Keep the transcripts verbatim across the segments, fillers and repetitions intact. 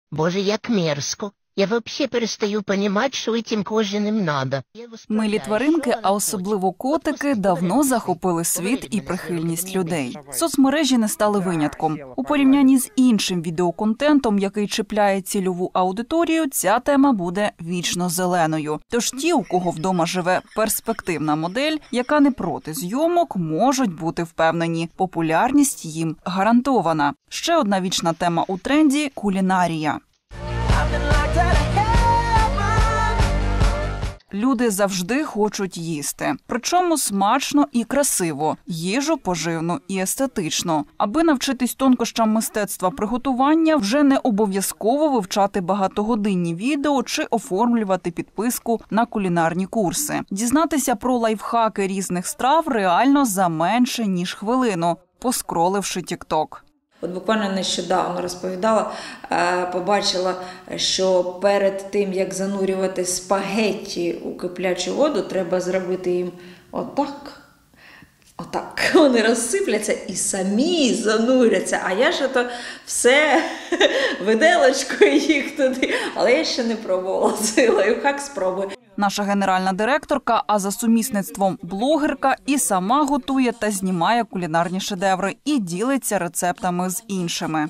Боже, як мерзко. Я вообще перестаю понимать, що этим кожним надо. Милі тваринки, а особливо котики, давно захопили світ і прихильність людей. Соцмережі не стали винятком. У порівнянні з іншим відеоконтентом, який чіпляє цільову аудиторію, ця тема буде вічно зеленою. Тож ті, у кого вдома живе перспективна модель, яка не проти зйомок, можуть бути впевнені. Популярність їм гарантована. Ще одна вічна тема у тренді – кулінарія. Люди завжди хочуть їсти. Причому смачно і красиво. Їжу поживну і естетично. Аби навчитись тонкощам мистецтва приготування, вже не обов'язково вивчати багатогодинні відео чи оформлювати підписку на кулінарні курси. Дізнатися про лайфхаки різних страв реально за менше, ніж хвилину, поскроливши тік-ток. От буквально нещодавно розповідала, побачила, що перед тим, як занурювати спагетті у киплячу воду, треба зробити їм отак. Отак. Вони розсипляться і самі зануряться. А я ж то все виделочкою їх туди. Але я ще не пробувала цей лайфхак, спробую. Наша генеральна директорка, а за сумісництвом блогерка, і сама готує та знімає кулінарні шедеври і ділиться рецептами з іншими.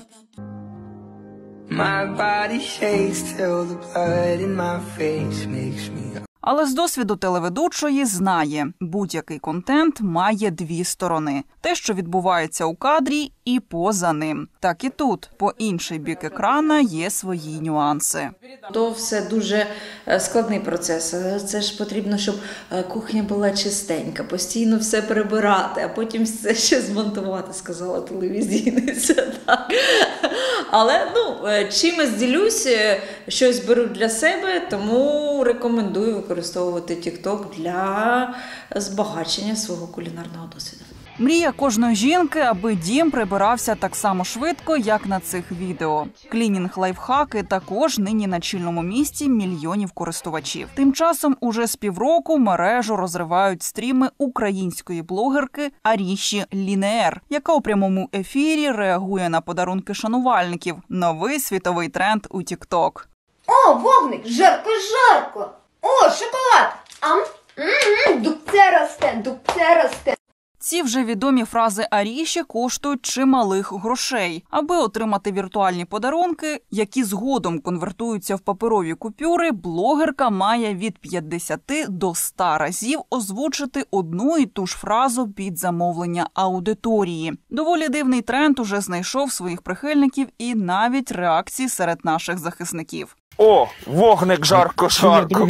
Але з досвіду телеведучої знає, будь-який контент має дві сторони. Те, що відбувається у кадрі, і поза ним. Так і тут, по інший бік екрана, є свої нюанси. То все дуже складний процес. Це ж потрібно, щоб кухня була чистенька, постійно все прибирати, а потім все ще змонтувати, сказала телевізійниця. Так. Але ну, чимось ділюсь, щось беру для себе, тому рекомендую використовувати тік-ток для збагачення свого кулінарного досвіду. Мрія кожної жінки, аби дім прибирався так само швидко, як на цих відео. Клінінг-лайфхаки також нині на чільному місці мільйонів користувачів. Тим часом уже з півроку мережу розривають стріми української блогерки Аріші Лінеер, яка у прямому ефірі реагує на подарунки шанувальників. Новий світовий тренд у тік-ток. О, вогник! Жарко-жарко! О, шоколад! Ам? М-м-м, дубце росте, дубце росте. Ці вже відомі фрази Аріші коштують чималих грошей. Аби отримати віртуальні подарунки, які згодом конвертуються в паперові купюри, блогерка має від п'ятдесяти до ста разів озвучити одну і ту ж фразу під замовлення аудиторії. Доволі дивний тренд уже знайшов своїх прихильників і навіть реакції серед наших захисників. О, вогник жарко-жарко.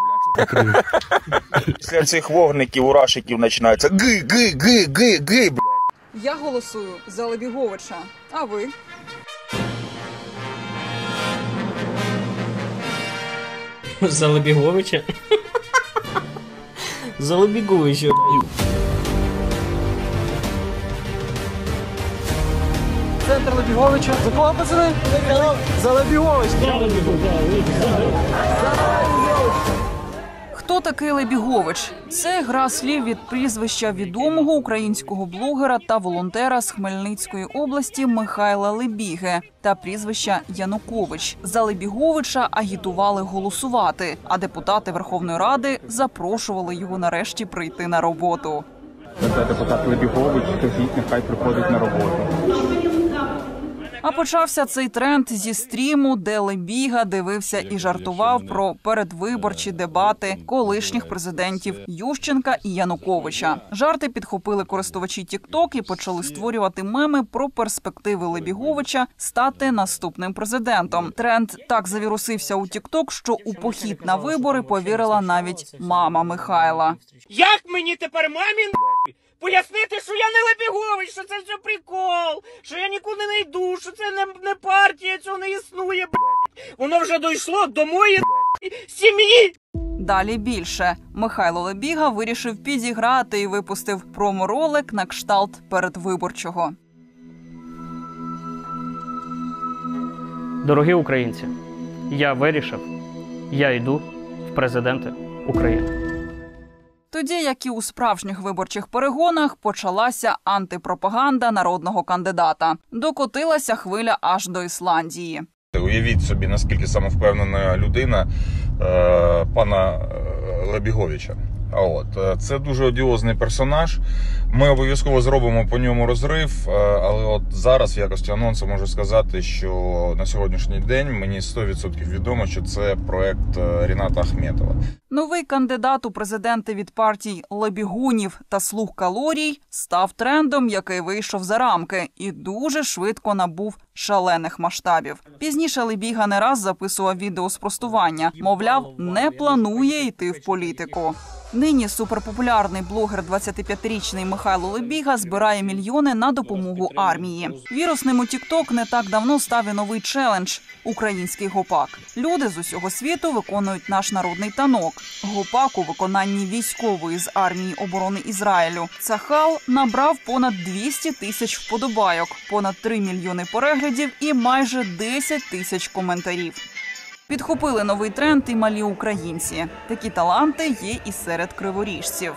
Після цих вогників у рашиків починається ги-ги-ги-ги-ги, блядь. Я голосую за Лебіговича. А ви? За Лебіговича? За Лебіговича. Центр Лебіговича. За кого, пацани? За Лебіговича. Хто такий Лебігович? Це гра слів від прізвища відомого українського блогера та волонтера з Хмельницької області Михайла Лебіги та прізвища Янукович. За Лебіговича агітували голосувати, а депутати Верховної Ради запрошували його нарешті прийти на роботу. Це депутат Лебігович, скажіть, нехай приходить на роботу. А почався цей тренд зі стріму, де Лебіга дивився і жартував про передвиборчі дебати колишніх президентів Ющенка і Януковича. Жарти підхопили користувачі тік-ток і почали створювати меми про перспективи Лебіговича стати наступним президентом. Тренд так завірусився у тік-ток, що у похід на вибори повірила навіть мама Михайла. Як мені тепер мамі пояснити, що я не Лебігович, що це все прикол, що я нікуди не йду, що це не, не партія, цього не існує, блядь. Воно вже дійшло до моєї сім'ї. Далі більше. Михайло Лебіга вирішив підіграти і випустив промо-ролик на кшталт передвиборчого. Дорогі українці, я вирішив, я йду в президенти України. Тоді, як і у справжніх виборчих перегонах, почалася антипропаганда народного кандидата. Докотилася хвиля аж до Ісландії. Уявіть собі, наскільки самовпевнена людина е, пана Лебіговича. А от це дуже одіозний персонаж. Ми обов'язково зробимо по ньому розрив, але от зараз в якості анонсу можу сказати, що на сьогоднішній день мені сто відсотків відомо, що це проект Ріната Ахметова. Новий кандидат у президенти від партій Лебігунів та Слуг калорій став трендом, який вийшов за рамки і дуже швидко набув шалених масштабів. Пізніше Лебіга не раз записував відео спростування. Мовляв, не планує йти в політику. Нині суперпопулярний блогер двадцятип'ятирічний Михайло Лебіга збирає мільйони на допомогу армії. Вірусним у тік-ток не так давно став і новий челендж – український гопак. Люди з усього світу виконують наш народний танок. Гопак у виконанні військової з армії оборони Ізраїлю. Цахал набрав понад двісті тисяч вподобайок, понад три мільйони переглядів і майже десять тисяч коментарів. Підхопили новий тренд і малі українці. Такі таланти є і серед криворіжців.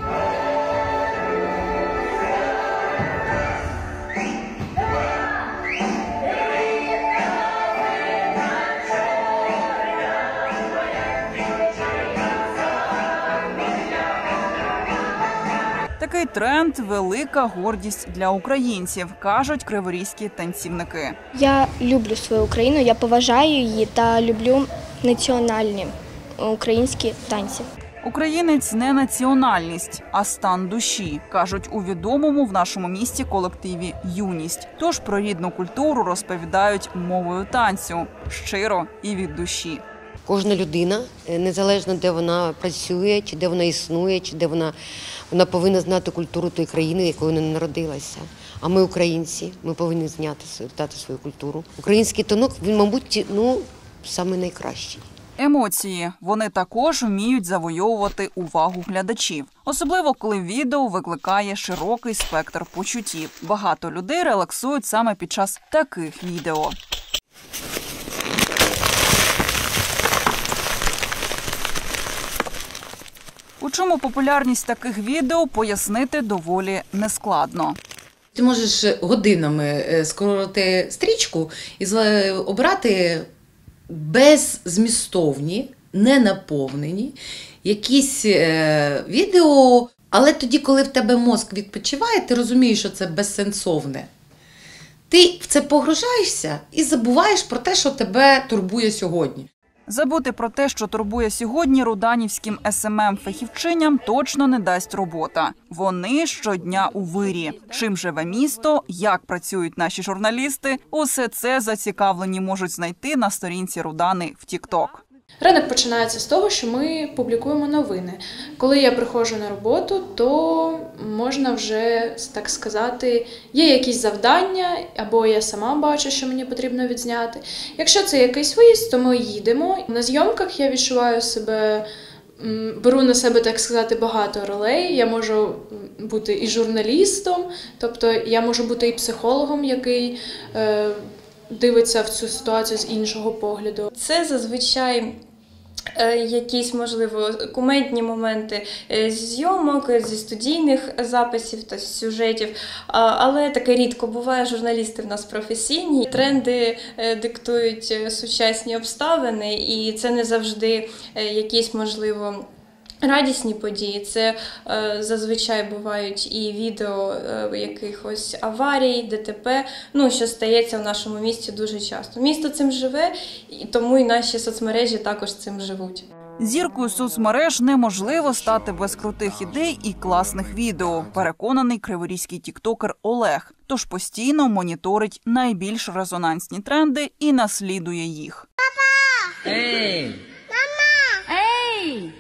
Такий тренд – велика гордість для українців, кажуть криворізькі танцівники. Я люблю свою Україну, я поважаю її та люблю національні українські танці. Українець – не національність, а стан душі, кажуть у відомому в нашому місті колективі «Юність». Тож про рідну культуру розповідають мовою танцю, щиро і від душі. Кожна людина, незалежно де вона працює, чи де вона існує, чи де вона, вона повинна знати культуру тої країни, якою вона народилася. А ми, українці, ми повинні зняти, дати свою культуру. Український танок, він, мабуть, ну, саме найкращий. Емоції. Вони також вміють завойовувати увагу глядачів. Особливо, коли відео викликає широкий спектр почуттів. Багато людей релаксують саме під час таких відео. У чому популярність таких відео, пояснити доволі нескладно. Ти можеш годинами скоротити стрічку і обрати беззмістовні, ненаповнені якісь відео, але тоді, коли в тебе мозк відпочиває, ти розумієш, що це безсенсовне. Ти в це погружаєшся і забуваєш про те, що тебе турбує сьогодні. Забути про те, що турбує сьогодні, руданівським ес ем ем-фахівчиням точно не дасть робота. Вони щодня у вирі. Чим живе місто, як працюють наші журналісти – усе це зацікавлені можуть знайти на сторінці Рудани в тік-ток. Ранок починається з того, що ми публікуємо новини. Коли я приходжу на роботу, то можна вже, так сказати, є якісь завдання, або я сама бачу, що мені потрібно відзняти. Якщо це якийсь виїзд, то ми їдемо. На зйомках я відчуваю себе, беру на себе, так сказати, багато ролей. Я можу бути і журналістом, тобто я можу бути і психологом, який е, дивиться в цю ситуацію з іншого погляду. Це зазвичай якісь, можливо, кумедні моменти зйомок, зі студійних записів та сюжетів, але таке рідко буває. Журналісти в нас професійні, тренди диктують сучасні обставини, і це не завжди якісь, можливо, радісні події. Це е, зазвичай бувають і відео е, якихось аварій, де те пе, ну, що стається в нашому місті дуже часто. Місто цим живе, і тому і наші соцмережі також цим живуть. Зіркою соцмереж неможливо стати без крутих ідей і класних відео, переконаний криворізький тіктокер Олег. Тож постійно моніторить найбільш резонансні тренди і наслідує їх. Папа! Ей! Мама! Ей!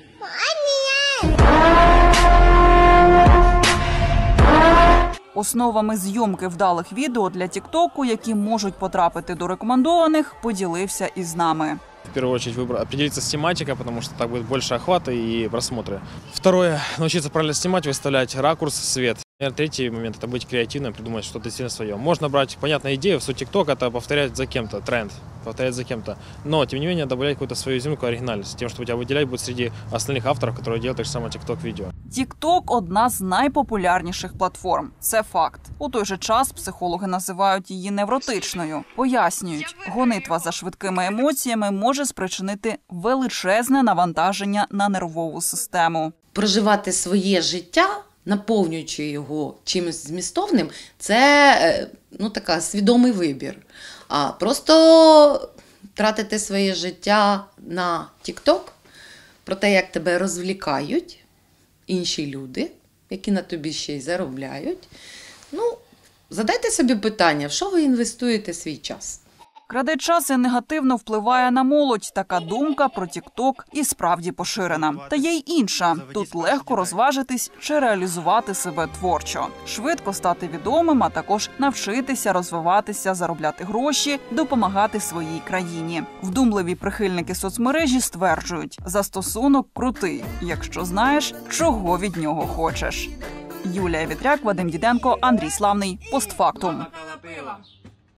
Основами зйомки вдалих відео для тіктоку, які можуть потрапити до рекомендованих, поділився із нами. В первую очередь выбор, определиться с тематикой, потому что так будет больше охвата и просмотры. Второе, научиться правильно снимать, выставлять ракурс, свет. Наверное, третий момент – это быть креативным, придумать что-то сильно свое. Можно брать, понятную идею, суть ТикТок – это повторять за кем-то, тренд, повторять за кем-то. Но, тем не менее, добавлять какую-то свою изюминку, оригинальность, тем, что у тебя выделять будет среди остальных авторов, которые делают так же самое ТикТок-видео. TikTok – одна з найпопулярніших платформ. Це факт. У той же час психологи називають її невротичною. Пояснюють, гонитва за швидкими емоціями може спричинити величезне навантаження на нервову систему. Проживати своє життя, наповнюючи його чимось змістовним, це ну, така свідомий вибір. А просто тратити своє життя на TikTok, про те, як тебе розвлікають інші люди, які на тобі ще й заробляють. Ну, задайте собі питання, в що ви інвестуєте свій час? Краде час і негативно впливає на молодь. Така думка про TikTok і справді поширена. Та є й інша. Тут легко розважитись чи реалізувати себе творчо. Швидко стати відомим, а також навчитися, розвиватися, заробляти гроші, допомагати своїй країні. Вдумливі прихильники соцмережі стверджують, застосунок крутий, якщо знаєш, чого від нього хочеш. Юлія Вітряк, Вадим Діденко, Андрій Славний. Постфактум.